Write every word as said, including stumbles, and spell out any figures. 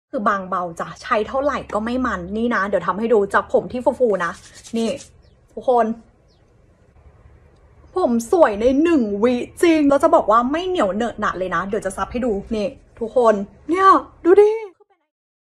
คือบางเบาจ้ะใช้เท่าไหร่ก็ไม่มันนี่นะเดี๋ยวทำให้ดูจากผมที่ฟูๆนะนี่ทุกคนผมสวยในหนึ่งวิจริงเราจะบอกว่าไม่เหนียวเหนอะหนะเลยนะเดี๋ยวจะซับให้ดูนี่ทุกคนเนี่ยดูดิ